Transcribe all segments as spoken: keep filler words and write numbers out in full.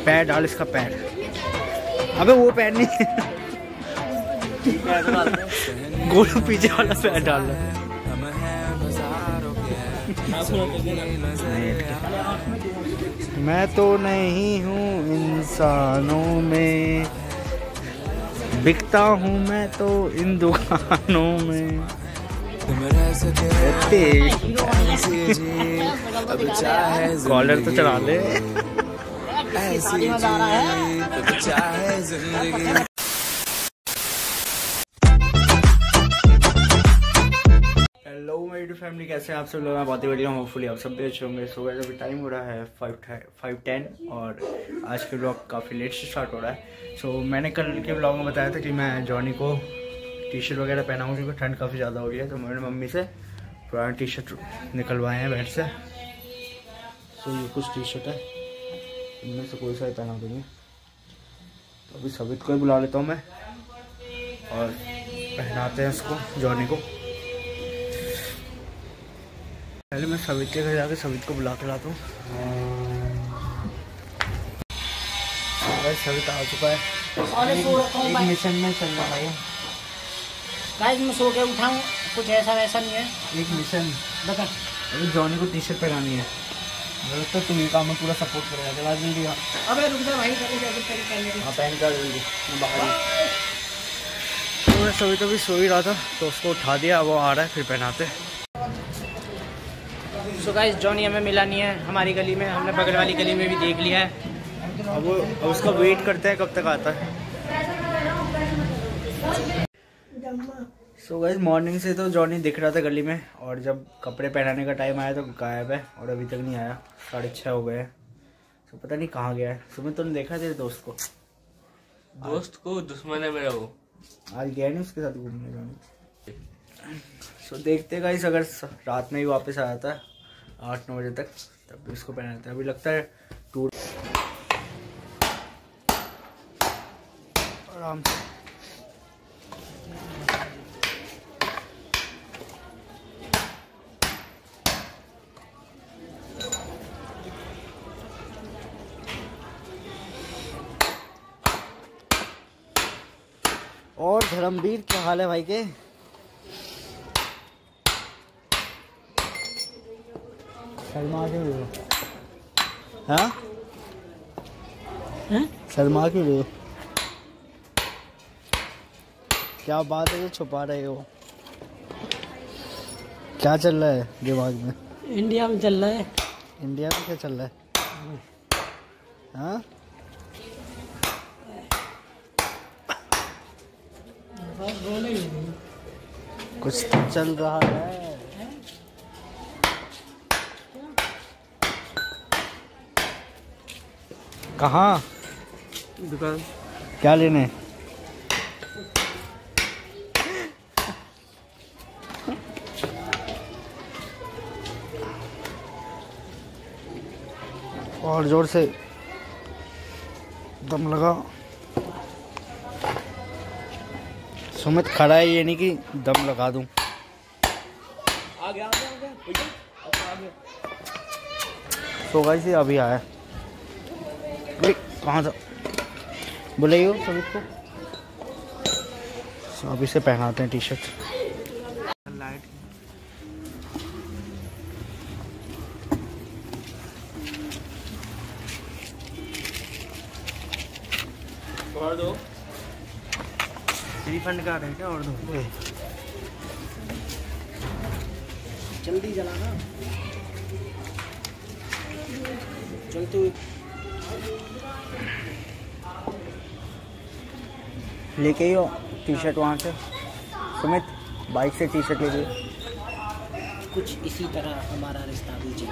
पैर डाल इसका पैर। अबे वो पैर नहीं गोलू पीछे वाला पैर डाल रहा। मैं तो नहीं हूँ इंसानों में, बिकता हूँ मैं तो इन दुकानों में। कॉलर तो चला ले। हेलो मेरी यूट्यूब फैमिली, कैसे हैं आप सब लोग? मैं बहुत ही बढ़िया हूँ। होपफुली आप सब भी अच्छे होंगे। सो गाइस अभी टाइम हो रहा है फाइव फाइव टेन और आज के ब्लॉग काफ़ी लेट से स्टार्ट हो रहा है। सो so, मैंने कल के ब्लॉग में बताया था कि मैं जॉनी को टी शर्ट वगैरह पहनाऊँ क्योंकि ठंड काफ़ी ज़्यादा हो गई है। तो मैंने मम्मी से पुराना टी शर्ट निकलवाए हैं बेड से। सो so, ये कुछ टी शर्ट है, इनमें से कोई सा ही पहना देंगे। तो अभी सवित को ही बुला लेता हूँ मैं और पहनाते हैं इसको, जॉनी को। पहले मैं सवित के घर जाके सवित को बुला के लाता हूँ। सवित आ चुका है, एक मिशन में चल रहा है। गाइस मैं सो के उठाऊं, कुछ ऐसा वैसा नहीं है। एक मिशन बता। अभी जॉनी को टी शर्ट पहनानी है। तो तुम ये काम में पूरा सपोर्ट करेगा। चला जल्दी। अबे रुक जा भाई, पहले पहले हाँ पहन कर जल्दी बाहर। तो मैं सभी तो भी सो ही रहा था तो उसको उठा दिया, वो आ रहा है फिर पहनाते। सो गाइस जॉनी हमें मिला नहीं है हमारी गली में, हमने बगल वाली गली में भी देख लिया है। अब वो अब उसका वेट करते हैं कब तक आता है। सो गाइस मॉर्निंग से तो जॉनी दिख रहा था गली में, और जब कपड़े पहनाने का टाइम आया तो गायब है और अभी तक नहीं आया। साढ़े छः हो गए हैं। तो पता नहीं कहाँ गया है। सुमित तुमने देखा तेरे दोस्त को? दोस्त को दुश्मन है मेरा वो। आज गया नहीं उसके साथ घूमने जाने। सो देखते गाइस, अगर रात में ही वापस आ जाता है आठ नौ बजे तक तब भी उसको पहनाते हैं। अभी लगता है टूर आराम से। और धर्मवीर क्या हाल है भाई के? शर्मा क्यों रहे हो? हाँ शर्मा क्यों रहे हो? क्या बात है जो छुपा रहे हो? क्या चल रहा है दिमाग में? इंडिया में चल रहा है। इंडिया में क्या चल रहा है? हाँ कुछ तो चल रहा है। कहाँ? दुकान। क्या लेने? और जोर से दम लगा। सुमित खड़ा है, ये नहीं कि दम लगा दूं। आ गया, आ गया, आ गया, भैया, आ गया। तो गाइस अभी आया। कहाँ था? बुलाइए सुमित को। so, अभी से पहनाते हैं टी शर्ट। लाइट और दो रिफंड का रहे हैं क्या? और दो जल्दी जलाना, चलते लेके ही हो टी शर्ट वहाँ से। सुमित बाइक से टी शर्ट ले लिए। कुछ इसी तरह हमारा रिश्ता भी चल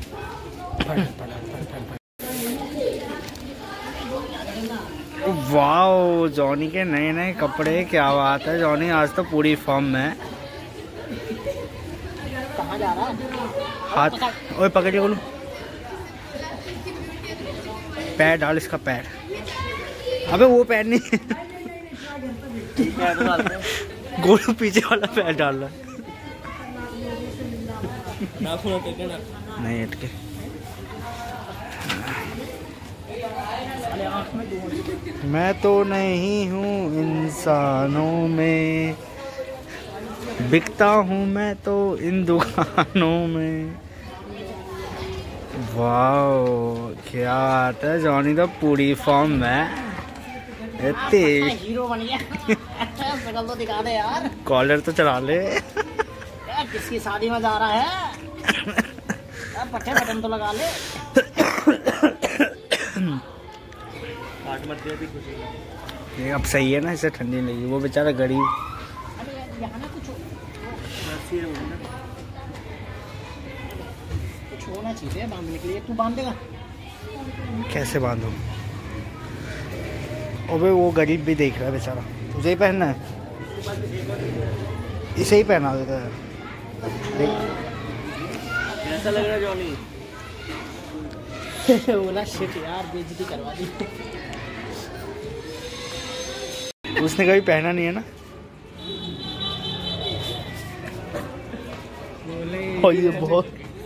गया। वाओ जॉनी के नए नए कपड़े, क्या बात है। जॉनी आज तो पूरी फॉर्म में। कहाँ जा रहा है? हाथ ओए पकड़िए बोलू। पैर डाल इसका पैर। अबे वो पैर नहीं गोलू पीछे वाला पैर डाल रहा है। नहीं हटके। मैं तो नहीं हूँ इंसानों में, बिकता हूँ मैं तो इन दुकानों में। वाह क्या आता है जॉनी तो पूरी फॉर्म में। हीरो बन गया। शक्ल तो दिखा दे यार। कॉलर तो चढ़ा ले। यार किसकी शादी में जा रहा है? यार पट्टे बटन तो लगा ले। ये अब सही है ना, इसे ठंडी नहीं लगी। वो बेचारा गरीब। अरे यार यहाँ ना कुछ कुछ होना चाहिए बांधने के लिए। तू बांध देगा? कैसे बांधो? अबे वो गरीब भी देख रहा है बेचारा। तुझे ही पहनना है, इसे ही पहना देता है। देख कैसा लग रहा है जॉनी? बोला शिट यार, बेइज्जती करवा दी। उसने कभी पहना नहीं है ना। और ये बहुत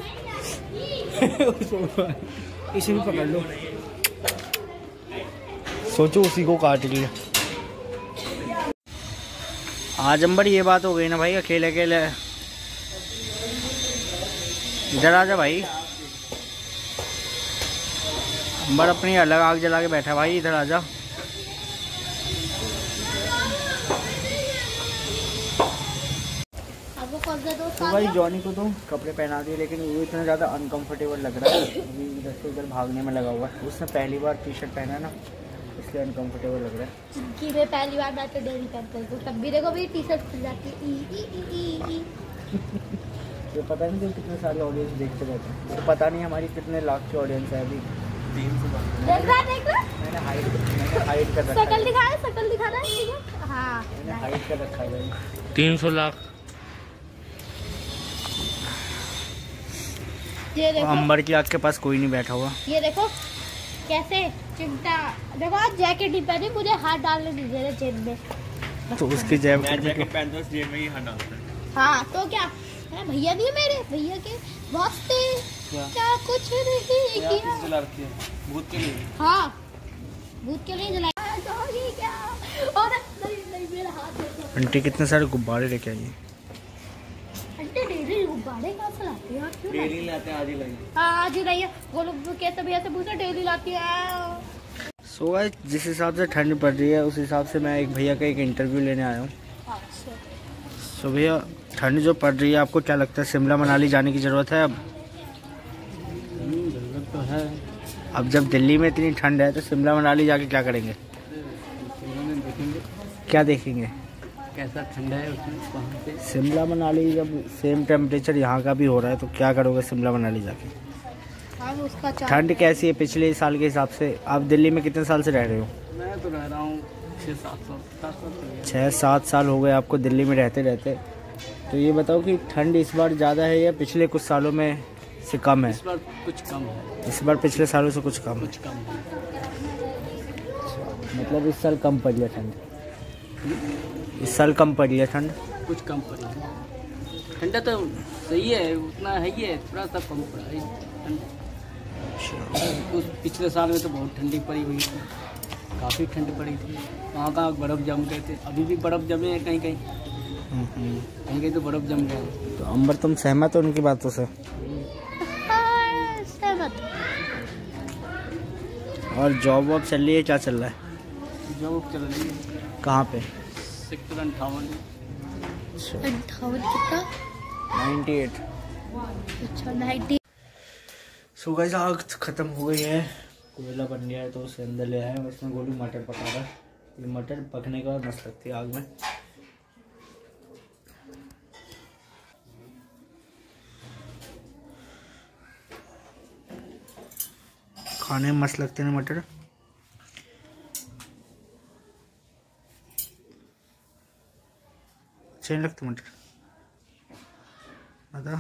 इसे भी पकड़ लो। सोचो उसी को काट लिया। आज अंबर ये बात हो गई ना भाई, अकेले अकेले। इधर आ जा भाई। अंबर अपनी अलग आग जला के बैठा भाई, इधर आ जा। तो भाई जॉनी को तो कपड़े पहना दिए, लेकिन वो इतना ज़्यादा अनकंफर्टेबल लग रहा है। अभी इधर से उधर भागने में लगा हुआ है। उसने पहली बार टी शर्ट पहना है ना, इसलिए अनकंफर्टेबल लग रहा है। जिनकी मैं पहली बार मैं तो डेली पहनता हूँ, तब भी देखो मेरी टी शर्ट खुल जाती है। ई, ई, ई, ई, ई। तो पता नहीं कितने सारे ऑडियंस देखते रहते हैं। तो पता नहीं हमारी कितने लाख की ऑडियंस है अभी। देख रहा देख रहा मैंने हाइड मैंने हाइड कर रखा शकल है। दिखा है, शकल दिखा रहा है। ठीक है हाँ, मैंने हाइड कर रखा है। तीन सौ लाख। ये देखो अंबर की आग के पास कोई नहीं बैठा हुआ। ये देखो कैसे चिमटा। देखो आज जैकेट नहीं पहनी, मुझे हाथ डालने नहीं दे रहे जेब में। तो उसकी जेब मैं जैकेट पहनता हूँ, जेब में ही हाथ डालता है। हाँ तो क्या है, भैया नहीं मेरे भैया के वास्ते क्या? क्या कुछ नहीं क्या किया। किस जला रखी है? भूत के लिए? हाँ भूत के लिए जलाया। सॉरी क्या और नहीं नहीं मेरा हाथ देखो। आंटी कितने सारे गुब्बारे लेके आई है। आंटी डेली गुब्बारे कहाँ से लाती है? क्यों लाती है? डेली लाते हैं, आज ही लाएंगे। हाँ आज ही नहीं है। वो लोग कैसे भैया से पूछा, डेली लाती है। सो गाइस, जिस हिसाब से ठंड पड़ रही है उस हिसाब से मैं एक भैया का एक इंटरव्यू लेने आया हूँ। अच्छा सो भैया, ठंड जो पड़ रही है आपको क्या लगता है शिमला मनाली जाने की ज़रूरत है अब? जरूरत तो है। अब जब दिल्ली में इतनी ठंड है तो शिमला मनाली जाके क्या करेंगे? देखेंगे क्या देखेंगे? कैसा ठंडा है उसमें वहाँ पे। शिमला मनाली जब सेम टेम्परेचर यहाँ का भी हो रहा है तो क्या करोगे शिमला मनाली जाके? हम उसका चार ठंड कैसी है पिछले साल के हिसाब से? आप दिल्ली में कितने साल से रह रहे हो? मैं तो रह रहा हूँ छः सात सौ सात सौ छः सात साल हो गए आपको दिल्ली में रहते रहते। तो ये बताओ कि ठंड इस बार ज़्यादा है या पिछले कुछ सालों में से कम है? इस बार कुछ कम है। इस बार पिछले सालों से कुछ कम है। कुछ कम है। मतलब इस साल कम पड़ी है ठंड? इस साल कम पड़ी है ठंड? कुछ कम पड़ी है। ठंडा तो सही है, उतना है ही है, थोड़ा सा कम पड़ा है ठंडा। उस पिछले साल में तो बहुत ठंडी पड़ी हुई थी, काफ़ी ठंड पड़ी थी। वहाँ कहाँ बर्फ़ जम गए थे, अभी भी बर्फ़ जमे हैं कहीं कहीं कहीं कहीं तो बर्फ़ जम गए। तो अंबर तुम सहमत हो उनकी बातों से? हाँ, सहमत। और जॉब वॉब चल रही है, क्या चल रहा है? जॉब चल रही है। कहाँ पे? सेक्टर अंठावन। अंठावन कितना? Ninety eight. अच्छा नाइन्टी। सो गाइस, आग ख़त्म हो गई है, कोयला बन गया है तो उसे अंदर ले आए हैं। उसमें गोलू मटर पका रहा है। ये मटर पकने के बाद मस्त लगती है आग में। खाने में मस्त लगते हैं ना मटर। अच्छे नहीं लगते मटर? बता।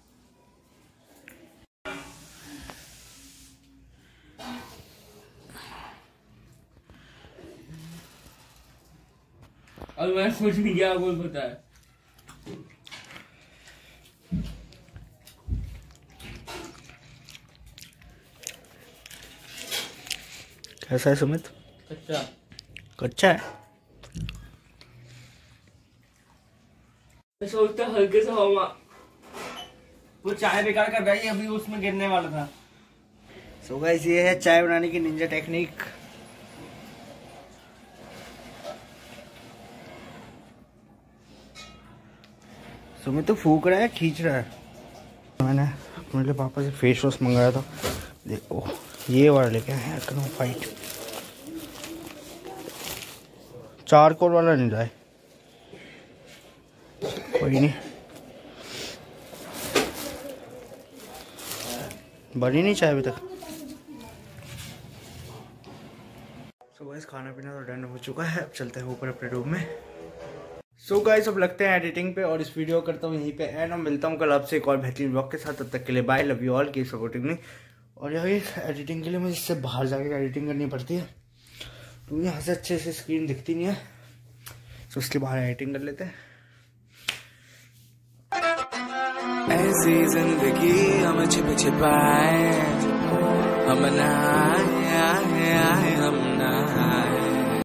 अब मैं कुछ नहीं किया, बोल पता है। कैसा है सुमित? अच्छा कच्चा है। सोचता हल्के से हवा, वो चाय बेकार कर रही है, अभी उसमें गिरने वाला था। सो गाइस ये है चाय बनाने की निंजा टेक्निक। सुमित तो फूक रहा है, खींच रहा है। मैंने अपने लिए पापा से फेस वॉश मंगाया था, देखो ये वाला लेके आए हैं, एक्नो फाइट चार कोर वाला नहीं रहा है, कोई नहीं, बनी नहीं चाय अभी तक। सो गाइस खाना पीना तो डन हो चुका है, अब चलते हैं ऊपर अपने रूम में। सो so गाइस अब लगते हैं एडिटिंग पे और इस वीडियो करता हूँ यहीं पे एंड। मैं मिलता हूँ कल आपसे एक और बेहतरीन ब्लॉग के साथ, तब तक के लिए बाय, लव यू ऑल, की सपोर्टिंग नहीं। और यहाँ एडिटिंग के लिए मुझे इससे बाहर जाके एडिटिंग करनी पड़ती है, तो यहाँ से अच्छे से स्क्रीन दिखती नहीं है, तो उसके बाहर एडिटिंग कर लेते हैं। ऐसी जिंदगी हम छिप छिपाए, हम नहाए आए आए हम नहाए।